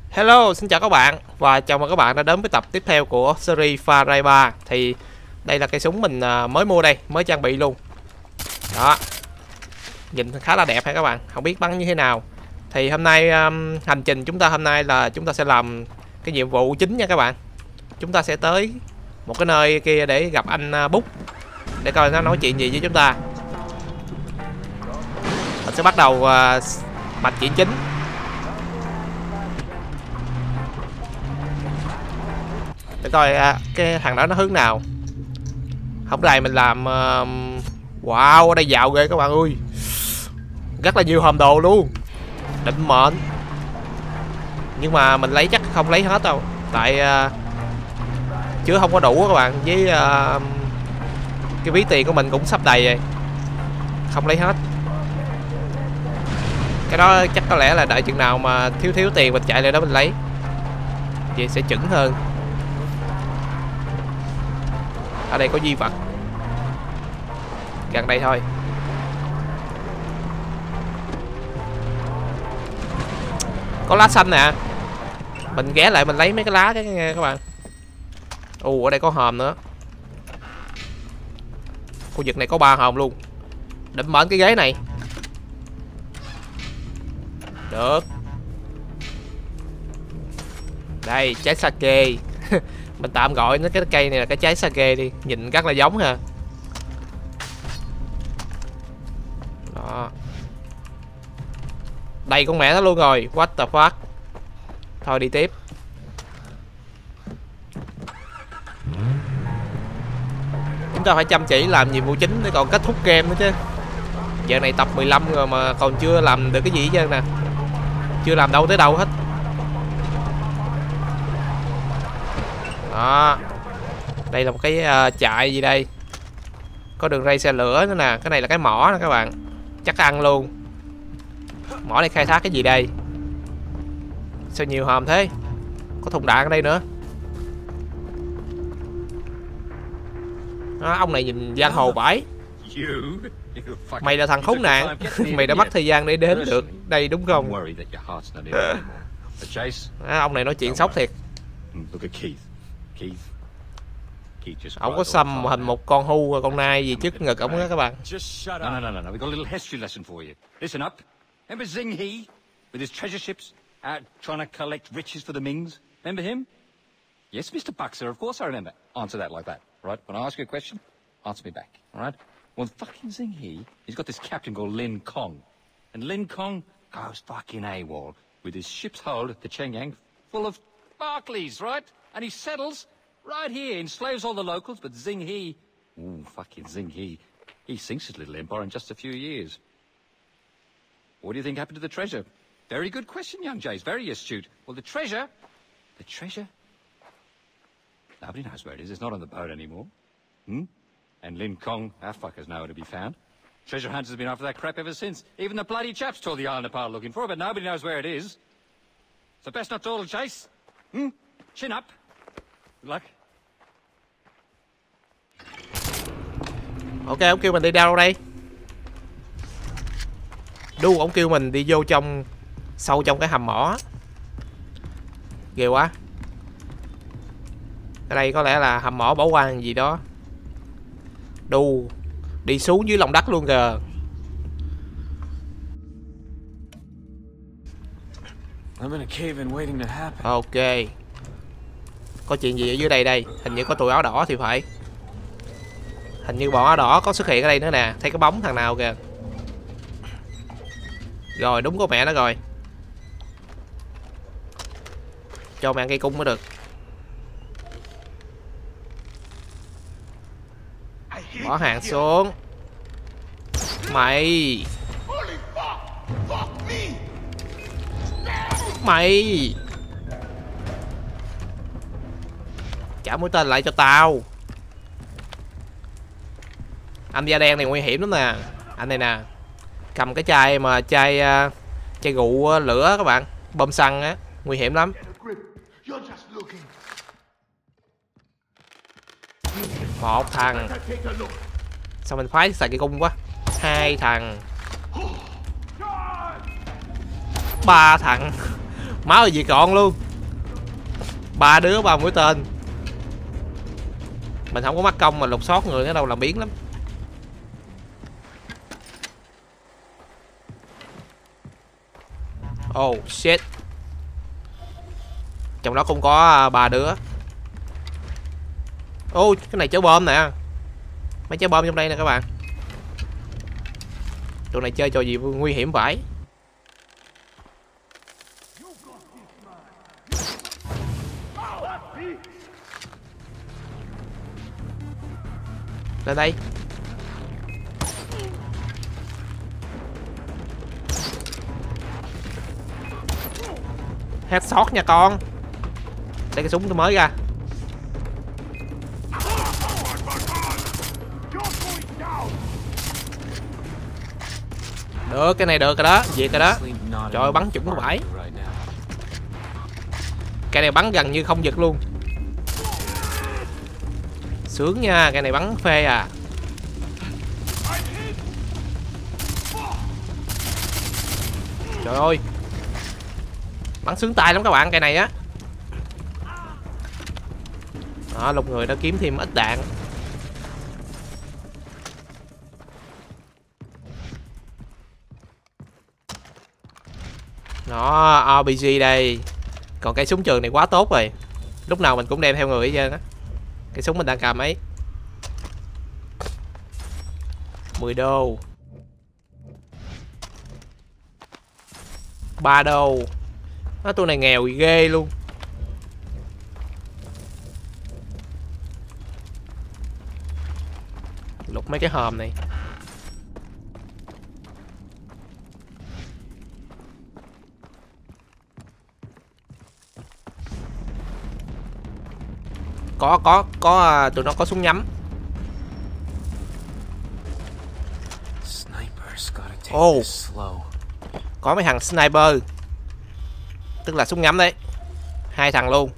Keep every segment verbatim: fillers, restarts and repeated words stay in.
Hello, xin chào các bạn và chào mừng các bạn đã đến với tập tiếp theo của series Far Cry ba. Thì đây là cây súng mình mới mua đây, mới trang bị luôn. Đó. Nhìn khá là đẹp ha các bạn, không biết bắn như thế nào. Thì hôm nay um, hành trình chúng ta hôm nay là chúng ta sẽ làm cái nhiệm vụ chính nha các bạn. Chúng ta sẽ tới một cái nơi kia để gặp anh uh, Bút để coi nó nói chuyện gì với chúng ta. Mình sẽ bắt đầu uh, mạch chuyện chính. Để coi uh, cái thằng đó nó hướng nào. Hôm nay mình làm uh, wow, ở đây giàu ghê các bạn ơi, rất là nhiều hòm đồ luôn, định mệnh. Nhưng mà mình lấy chắc không lấy hết đâu, tại uh, chứ không có đủ các bạn. Với uh, cái ví tiền của mình cũng sắp đầy rồi, không lấy hết. Cái đó chắc có lẽ là đợi chừng nào mà thiếu thiếu tiền mình chạy lại đó mình lấy, vậy sẽ chuẩn hơn. Ở đây có di vật gần đây thôi. Có lá xanh nè, mình ghé lại mình lấy mấy cái lá cái nghe các bạn. Ồ, ở đây có hòm nữa. Khu vực này có ba hòm luôn. Định mệnh cái ghế này được. Đây, trái sake. Mình tạm gọi nó cái cây này là cái trái sake đi, nhìn rất là giống ha. Đó. Đây con mẹ nó luôn rồi, what the fuck. Thôi đi tiếp. Chúng ta phải chăm chỉ làm nhiệm vụ chính để còn kết thúc game nữa chứ. Giờ này tập mười lăm rồi mà còn chưa làm được cái gì hết trơn nè. Chưa làm đâu tới đâu hết. Đó. Đây là một cái uh, trại gì đây. Có đường ray xe lửa nữa nè. Cái này là cái mỏ nè các bạn, chắc ăn luôn. Mỏ này khai thác cái gì đây? Sao nhiều hòm thế? Có thùng đạn ở đây nữa. Đó, ông này nhìn giang hồ bãi. Mày là thằng khốn nạn. Mày đã mất thời gian để đến được đây đúng không? Đó, ông này nói chuyện sốc thiệt. Ông có xăm hình một con hưu con nai gì trước ngực ông đó các bạn. No, no, no, no, no. We've got a little history lesson for you. Listen up. Remember Zing He with his treasure ships out trying to collect riches for the Mings? Remember him? Yes, Mister Buxer, of course I remember. Answer that like that, right? When I ask you a question, answer me back, all right? Well, fucking Zing He, he's got this captain called Lin Kong. And Lin Kong goes fucking AWOL with his ship's hold at the Chengyang full of Barclays, right? And he settles right here, enslaves all the locals, but Zing He, ooh, fucking Zing He, he sinks his little empire in just a few years. What do you think happened to the treasure? Very good question, young Jays. Very astute. Well, the treasure... The treasure... Nobody knows where it is. It's not on the boat anymore. Hmm? And Lin Kong, our fucker's nowhere to be found. Treasure hunters have been after that crap ever since. Even the bloody chaps tore the island apart looking for it, but nobody knows where it is. So best not dawdle, Chase. Hmm? Chin up. Good luck. Ok, ông kêu mình đi đâu đây? Đu, ông kêu mình đi vô trong sâu trong cái hầm mỏ. Ghê quá. Ở đây có lẽ là hầm mỏ bỏ hoang gì đó. Đu, đi xuống dưới lòng đất luôn kìa. Ok. Có chuyện gì ở dưới đây đây? Hình như có tụi áo đỏ thì phải. Hình như bọn áo đỏ có xuất hiện ở đây nữa nè. Thấy cái bóng thằng nào kìa. Rồi, đúng có mẹ nó rồi. Cho mẹ cây cung mới được. Bỏ hàng xuống. Mày Mày trả mũi tên lại cho tao. Anh da đen này nguy hiểm lắm nè. Anh này nè, cầm cái chai mà chai uh, chai rượu uh, lửa các bạn, bơm xăng á, nguy hiểm lắm. Một thằng. Sao mình phái xài cây cung quá. Hai thằng. Ba thằng. Máu gì còn luôn. Ba đứa ba mũi tên. Mình không có mắc công mà lục soát người ở đâu làm biến lắm. Oh shit. Trong đó cũng có ba đứa. Ô oh, cái này chở bom nè. Mấy chở bom trong đây nè các bạn. Tụi này chơi trò gì nguy hiểm vãi. Lên đây. Headshot nha con. Đây cái súng tôi mới ra. Được cái này được rồi đó. Việc rồi đó. Trời ơi bắn trúng vãi. Cái này bắn gần như không giật luôn. Sướng nha. Cái này bắn phê à. Trời ơi. Bắn sướng tay lắm các bạn cái này á. Đó, lục người nó kiếm thêm ít đạn. Đó, rờ pê giê đây. Còn cái súng trường này quá tốt rồi. Lúc nào mình cũng đem theo người hết trơn á. Cái súng mình đang cầm ấy. mười đô. ba đô. Nó tụi này nghèo ghê luôn. Lục mấy cái hòm này. Có có có tụi nó có súng nhắm. Ồ oh. Có mấy thằng sniper. Tức là súng ngắm đấy. Hai thằng luôn.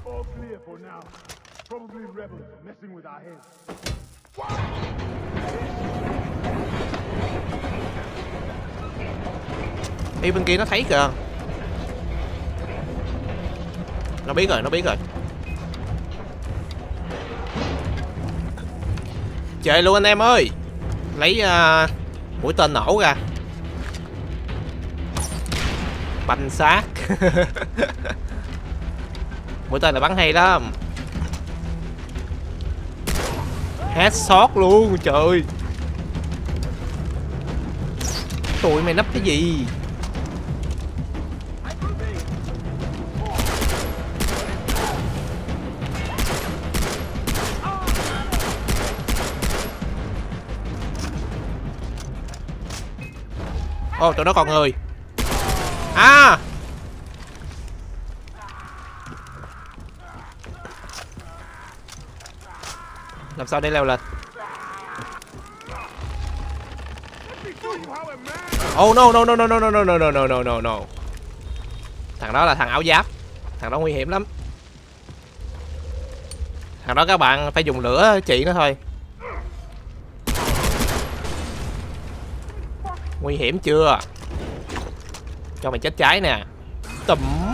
Đi bên kia nó thấy kìa. Nó biết rồi, nó biết rồi. Chơi luôn anh em ơi. Lấy uh, mũi tên nổ ra. Banh xác. Mũi tên là bắn hay lắm. Headshot luôn trời. Tụi mày nấp cái gì? Ồ oh, tụi nó còn người. À làm sao để leo lên? Oh no no no no no no no no no no no no no. Thằng đó là thằng áo giáp. Thằng đó nguy hiểm lắm. Thằng đó các bạn phải dùng lửa trị nó thôi. Nguy hiểm chưa? Cho mày chết cháy nè. Tùm.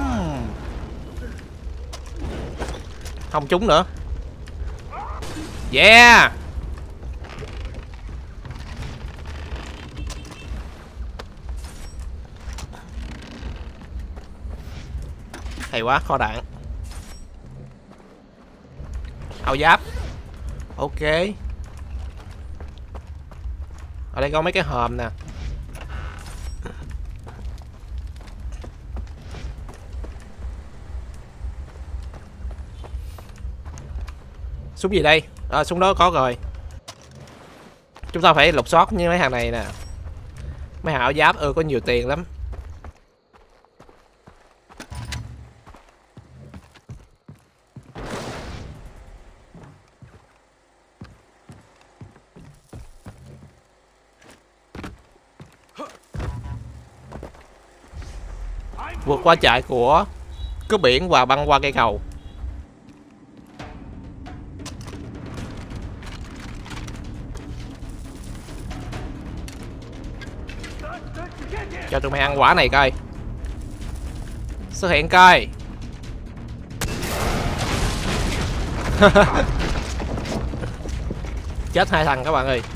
Không trúng nữa. Yeah. Hay quá, kho đạn. Áo giáp. Ok. Ở đây có mấy cái hòm nè. Súng gì đây? À, súng đó có rồi. Chúng ta phải lục soát như mấy hàng này nè. Mấy hàng áo giáp ư, có nhiều tiền lắm. Vượt qua trại của cướp biển và băng qua cây cầu. Cho tụi mày ăn quả này coi. Xuất hiện coi. Chết hai thằng các bạn ơi.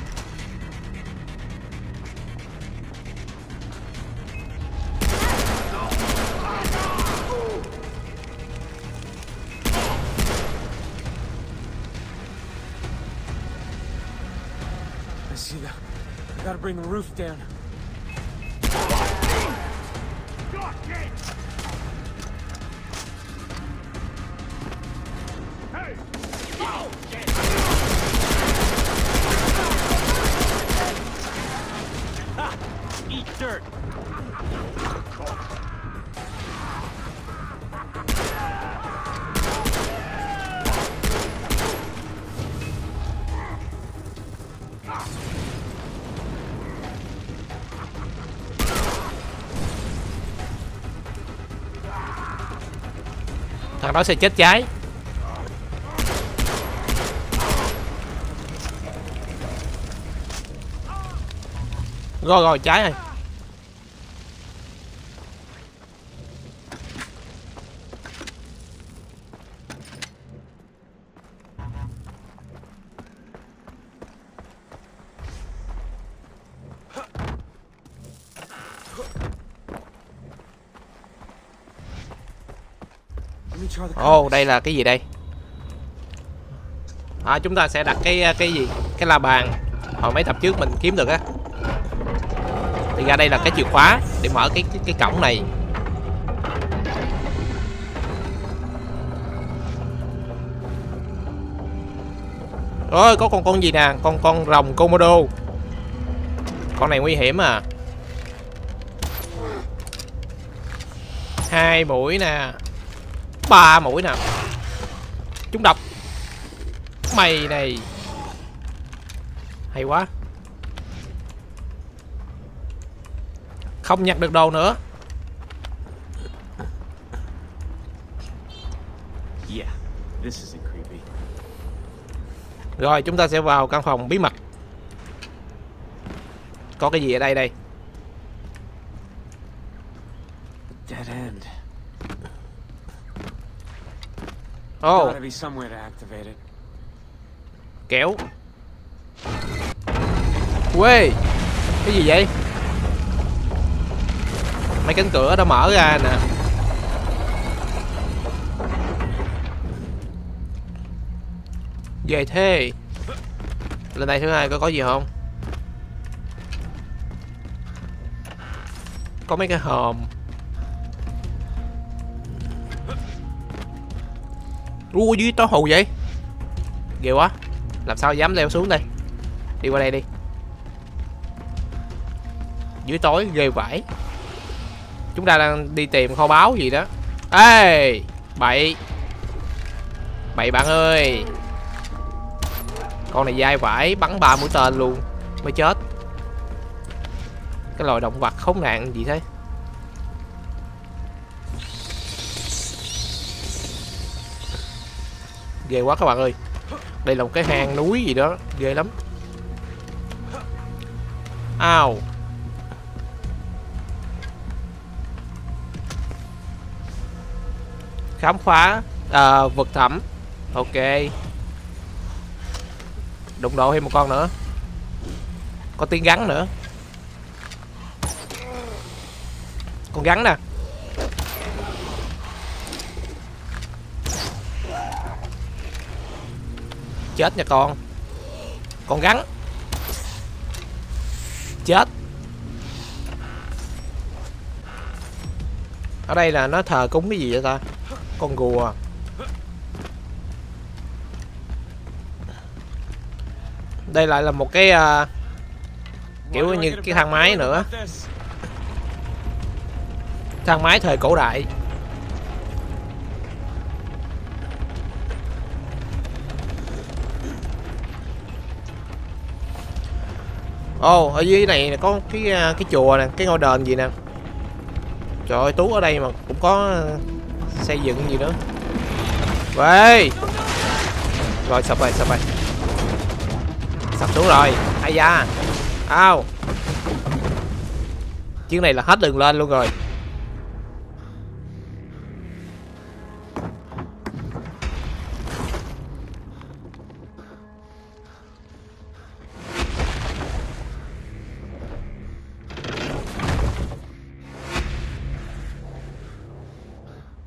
I see that. I gotta bring the roof down. Eat dirt. Thằng đó sẽ chết cháy. Rồi rồi cháy rồi. Ồ, oh, đây là cái gì đây? À, chúng ta sẽ đặt cái cái gì? Cái la bàn hồi mấy tập trước mình kiếm được á. Thì ra đây là cái chìa khóa để mở cái cái, cái cổng này. Ôi, có con con gì nè, con con rồng Komodo. Con này nguy hiểm à. Hai mũi nè, ba mũi nè. Chúng độc. Mày này. Hay quá. Không nhặt được đồ nữa. Yeah, this isn't creepy. Rồi chúng ta sẽ vào căn phòng bí mật. Có cái gì ở đây đây? Dead end. Ồ, Gotta be somewhere to activate it. kéo. Quê. Cái gì vậy? Mấy cánh cửa đã mở ra nè. Về thế. Lên đây thứ hai có có gì không? Có mấy cái hòm. Ui, dưới tó hù vậy. Ghê quá. Làm sao dám leo xuống đây? Đi qua đây đi. Dưới tối ghê vãi. Chúng ta đang đi tìm kho báu gì đó. Ê, bậy. Bậy bạn ơi. Con này dai vãi, bắn ba mũi tên luôn mới chết. Cái loài động vật khốn nạn gì thế? Ghê quá các bạn ơi. Đây là một cái hang núi gì đó, ghê lắm. Ao. Khám phá à, vực thẳm. Ok. Đụng độ thêm một con nữa. Có tiếng gắn nữa. Con gắn nè. Chết nha con. Con gắn. Chết. Ở đây là nó thờ cúng cái gì vậy ta? Con rùa. Đây lại là một cái uh, kiểu như cái thang máy nữa. Thang máy thời cổ đại. Ồ, oh, ở dưới này có cái cái chùa nè, cái ngôi đền gì nè. Trời ơi, Tú ở đây mà cũng có xây dựng gì nữa. Vậy. Rồi sập rồi, sập rồi. Sập xuống rồi. Ai da. Ao. Chuyến này là hết đường lên luôn rồi.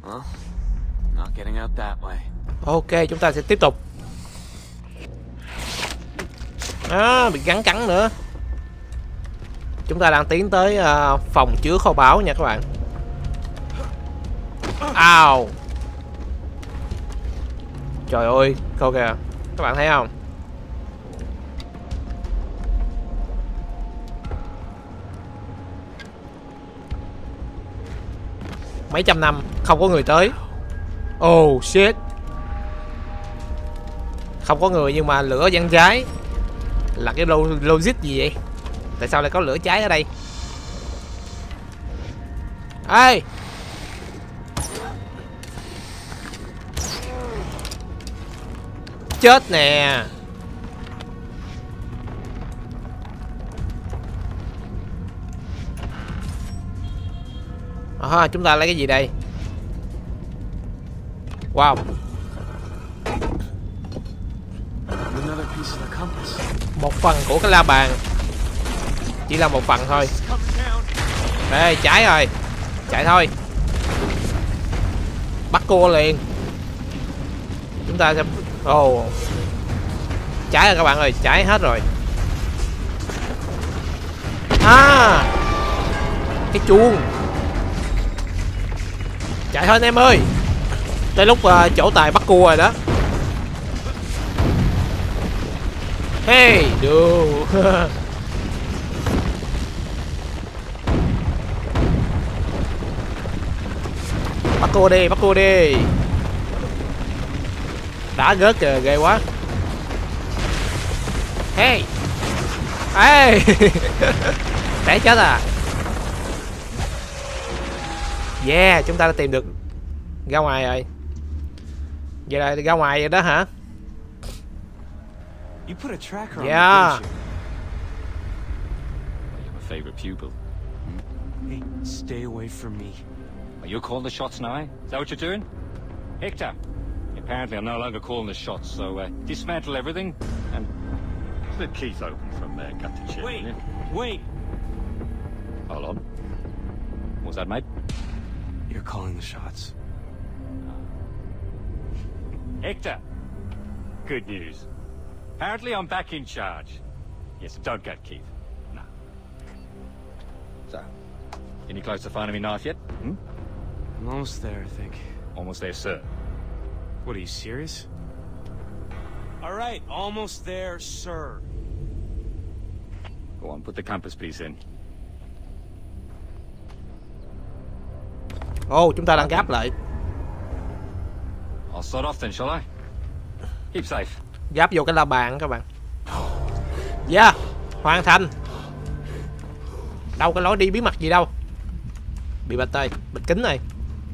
Well, not getting out that way. Ok, chúng ta sẽ tiếp tục. À, bị gắn cắn nữa. Chúng ta đang tiến tới uh, phòng chứa kho báu nha các bạn. Ow. Trời ơi, coi kìa. Các bạn thấy không? Mấy trăm năm không có người tới. Oh shit. Không có người nhưng mà lửa vẫn cháy. Là cái logic gì vậy? Tại sao lại có lửa cháy ở đây? Ê! Chết nè. À, chúng ta lấy cái gì đây? Wow. Another piece of the compass. Một phần của cái la bàn. Chỉ là một phần thôi. Ê, cháy rồi. Chạy thôi. Bắt cua liền. Chúng ta sẽ... Ồ oh. Cháy rồi các bạn ơi. Cháy hết rồi. À, cái chuông. Chạy thôi anh em ơi. Tới lúc uh, chỗ tài bắt cua rồi đó. Hey, đồ. Bắt cua đi, bắt cua đi. Đã rớt kìa, ghê quá. Hey. Hey. Té chết à. Yeah, chúng ta đã tìm được ra ngoài rồi. Vậy là ra ngoài rồi đó hả? You put a tracker on Yeah. the Your favorite pupil. Hey, stay away from me. Are you calling the shots now? Eh? Is that what you're doing? Hector, apparently I'm no longer calling the shots, so uh, dismantle everything and split Keith open from uh, gut to chin. Wait, Yeah? wait. Hold on. What's that, mate? You're calling the shots. Hector, good news. Apparently I'm back in charge. Yes, don't gut Keith. No. So, any close to finding me knife yet? Hmm? I'm almost there, I think. Almost there, sir. What, are you serious? All right, almost there, sir. Go on, put the compass piece in. Ồ, oh, chúng ta đang gáp lại. I'll start off then, shall I? Keep safe. Gáp vô cái la bàn các bạn. Yeah, hoàn thành. Đâu có lối đi bí mật gì đâu. Bị bịch ơi, bịch kính này.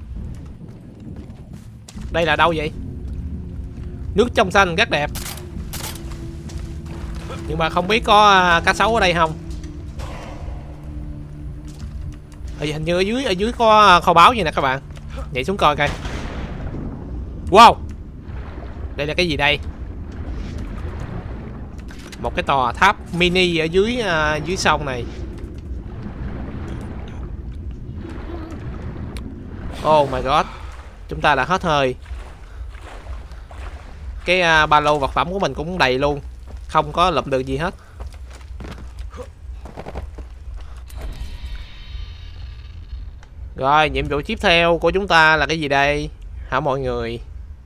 Đây là đâu vậy? Nước trong xanh rất đẹp. Nhưng mà không biết có cá sấu ở đây không. Hình như ở dưới ở dưới có kho báu gì nè các bạn. Nhảy xuống coi coi. Wow. Đây là cái gì đây? Một cái tòa tháp mini ở dưới uh, dưới sông này. Oh my god. Chúng ta đã hết hơi. Cái uh, ba lô vật phẩm của mình cũng đầy luôn. Không có lụm được gì hết. Rồi, nhiệm vụ tiếp theo của chúng ta là cái gì đây? Hả mọi người?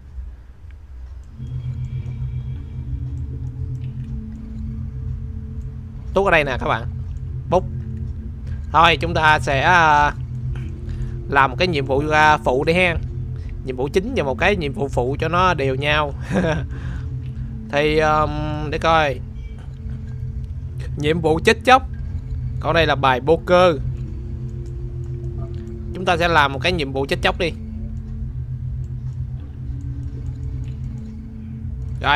Tốt ở đây nè các bạn. Bút. Thôi, chúng ta sẽ uh, làm một cái nhiệm vụ uh, phụ đi ha. Nhiệm vụ chính và một cái nhiệm vụ phụ cho nó đều nhau. Thì um, để coi. Nhiệm vụ chết chóc. Còn đây là bài poker. Chúng ta sẽ làm một cái nhiệm vụ chết chóc đi. Rồi.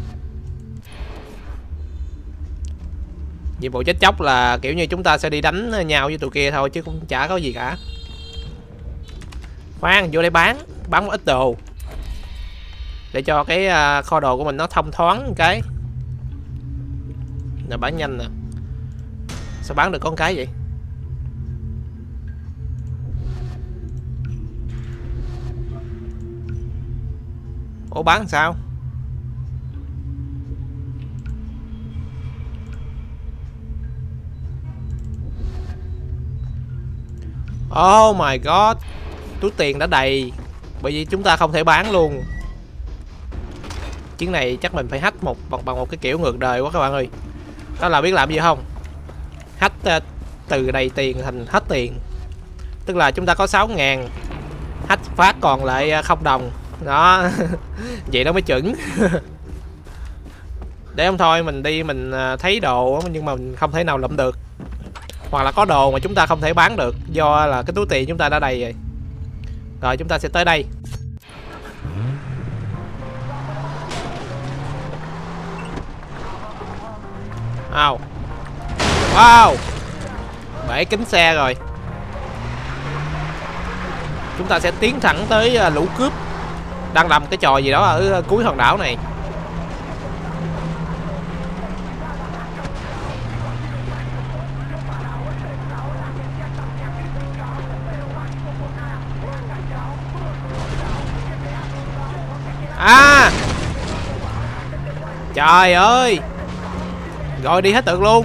Nhiệm vụ chết chóc là kiểu như chúng ta sẽ đi đánh nhau với tụi kia thôi chứ cũng chả có gì cả. Khoan, vô đây bán. Bán một ít đồ. Để cho cái uh, kho đồ của mình nó thông thoáng một cái. Nè, bán nhanh nè. Sao bán được con cái vậy? Ủa bán làm sao? Oh my god. Túi tiền đã đầy. Bởi vì chúng ta không thể bán luôn. Chuyến này chắc mình phải hack một bằng, bằng một cái kiểu ngược đời quá các bạn ơi. Đó là biết làm gì không? Hack uh, từ đầy tiền thành hết tiền. Tức là chúng ta có sáu ngàn, hack phát còn lại không đồng. Đó. Vậy nó mới chuẩn. Để không thôi mình đi mình thấy đồ nhưng mà mình không thể nào lụm được. Hoặc là có đồ mà chúng ta không thể bán được do là cái túi tiền chúng ta đã đầy rồi. Rồi chúng ta sẽ tới đây. Wow. Wow. Bể kính xe rồi. Chúng ta sẽ tiến thẳng tới lũ cướp đang làm cái trò gì đó ở cuối hòn đảo này. À. Trời ơi. Rồi đi hết tượng luôn.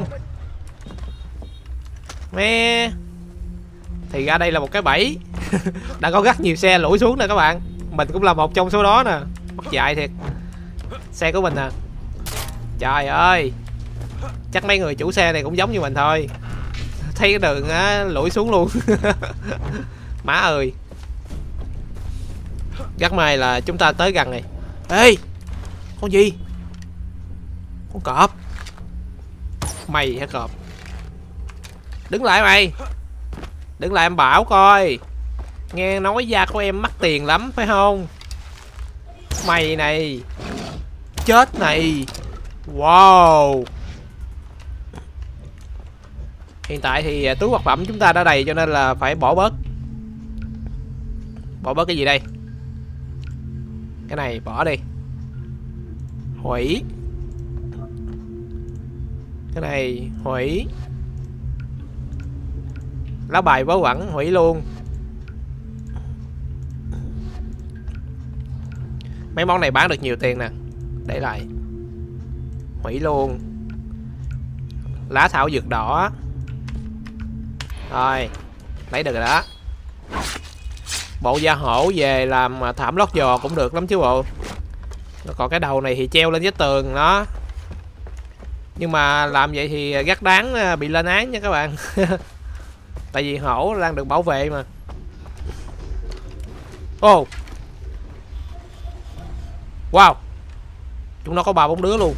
Mẹ. Thì ra đây là một cái bẫy. Đã có rất nhiều xe lủi xuống nè các bạn. Mình cũng là một trong số đó nè. Mất dạy thiệt. Xe của mình nè. Trời ơi. Chắc mấy người chủ xe này cũng giống như mình thôi. Thấy cái đường á, lủi xuống luôn. Má ơi. Rất may là chúng ta tới gần này. Ê. Con gì? Con cọp. Mày hả cọp? Đứng lại mày. Đứng lại em bảo coi. Nghe nói da của em mắc tiền lắm phải không? Mày này. Chết này. Wow. Hiện tại thì túi vật phẩm chúng ta đã đầy cho nên là phải bỏ bớt. Bỏ bớt cái gì đây? Cái này bỏ đi. Hủy. Cái này hủy. Lá bài vớ vẩn hủy luôn. Mấy món này bán được nhiều tiền nè. Để lại. Hủy luôn. Lá thảo dược đỏ. Rồi. Lấy được rồi đó. Bộ da hổ về làm thảm lót giò cũng được lắm chứ bộ. Còn cái đầu này thì treo lên vách tường đó. Nhưng mà làm vậy thì rất đáng bị lên án nha các bạn. Tại vì hổ đang được bảo vệ mà. Ô. Oh. Wow. Chúng nó có ba bốn đứa luôn.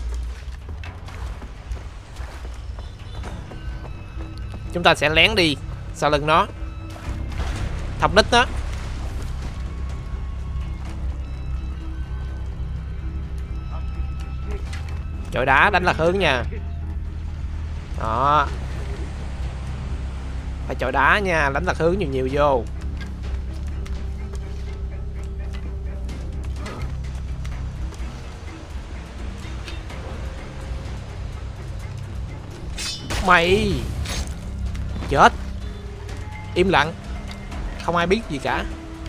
Chúng ta sẽ lén đi sau lưng nó. Thọc đích đó. Chọi đá đánh lạc hướng nha. Đó. Phải chọi đá nha, đánh lạc hướng nhiều nhiều vô. Mày. Chết. Im lặng. Không ai biết gì cả.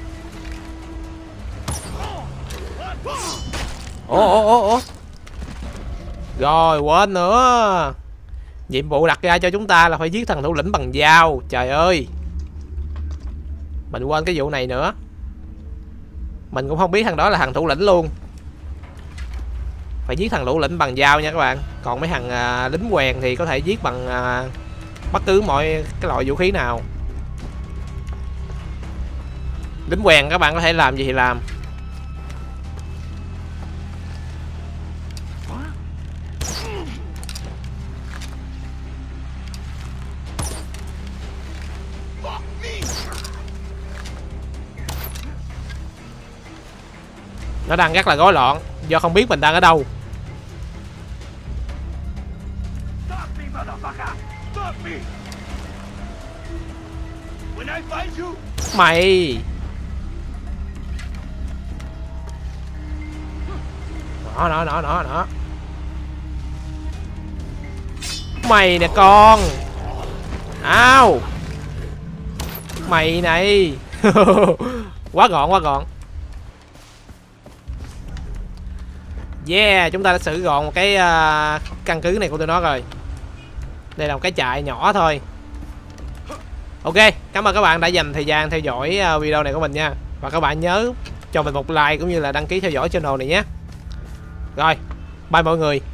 Ủa ủa ủa ủa. Rồi quên nữa. Nhiệm vụ đặt ra cho chúng ta là phải giết thằng thủ lĩnh bằng dao. Trời ơi. Mình quên cái vụ này nữa. Mình cũng không biết thằng đó là thằng thủ lĩnh luôn. Phải giết thằng thủ lĩnh bằng dao nha các bạn. Còn mấy thằng à, lính quèn thì có thể giết bằng à, bất cứ mọi cái loại vũ khí nào. Lính quèn các bạn có thể làm gì thì làm. Nó đang rất là rối loạn do không biết mình đang ở đâu. Mày. Nó nó nó nó nó. Mày nè con. Ao. Mày này. Quá gọn quá gọn. Yeah, chúng ta đã xử gọn một cái uh, căn cứ này của tụi nó rồi. Đây là một cái trại nhỏ thôi. Ok, cảm ơn các bạn đã dành thời gian theo dõi uh, video này của mình nha. Và các bạn nhớ cho mình một like cũng như là đăng ký theo dõi channel này nhé. Rồi, bye mọi người.